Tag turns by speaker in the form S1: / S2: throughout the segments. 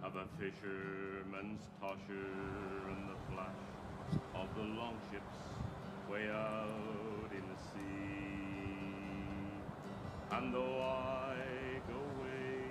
S1: of a fisherman's tosher and the flash of the longships way out in the sea. And though I go away,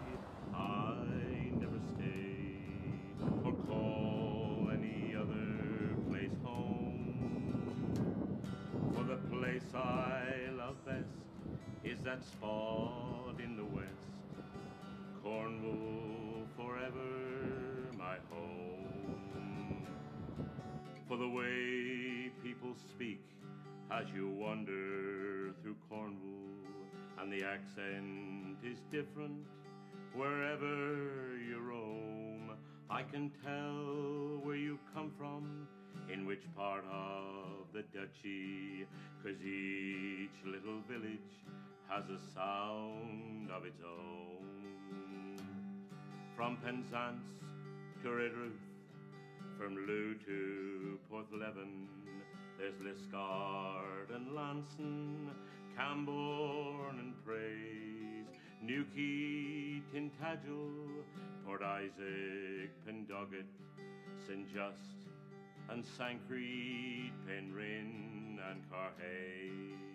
S1: I never stay or call any other place home. For the place I love best is that spot in the west, Cornwall forever my home. For the way people speak as you wander through Cornwall, and the accent is different wherever you roam. I can tell where you come from, in which part of the duchy, 'cause each little village has a sound of its own. From Penzance to Redruth, from Loo to Porthleven, there's Liscard and Lanson, Camborne and Praise, Newquay, Tintagel, Port Isaac, Pendoggett, St Just and Sancreed, Penryn and Carhay.